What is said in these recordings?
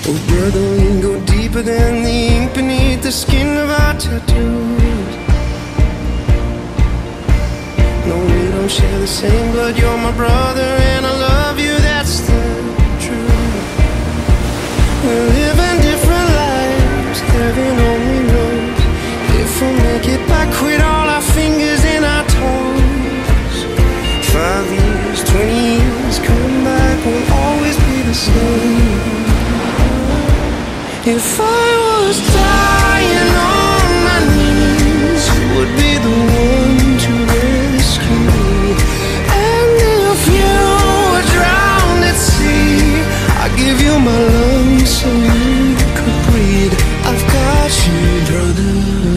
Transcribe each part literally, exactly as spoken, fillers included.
Oh brother, we go deeper than the ink beneath the skin of our tattoos. No, we don't share the same blood. You're my brother and I love you, that's the truth. We're living different lives, heaven only knows if we'll make it back with all our fingers and our toes. Five years, twenty years, coming back will always be the same. If I was dying on my knees, you would be the one to rescue me. And if you were drowned at sea, I'd give you my lungs so you could breathe. I've got you, brother.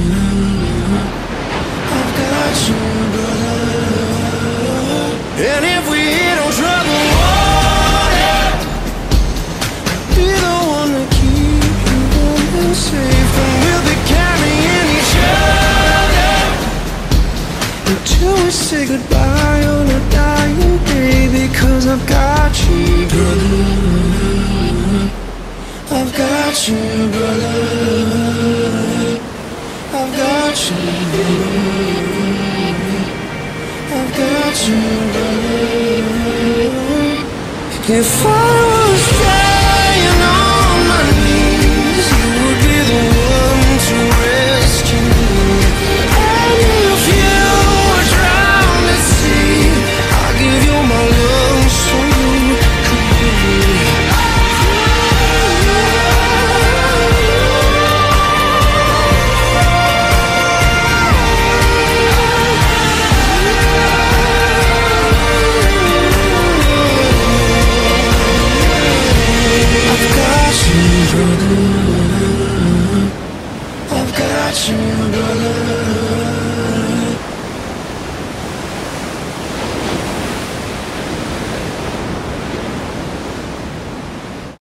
I've got you, brother. And if we hit on trouble water, I'll be the one to keep you warm and safe. And we'll be carrying each other until we say goodbye on a dying day. Because I've got you, brother. I've got you, brother. I've got you, brother. I've got you, brother. If I was dying on my knees, you would be the one to rescue me. And if you were drowned at sea, I'd give you my lungs so you could breathe. I've got you, brother.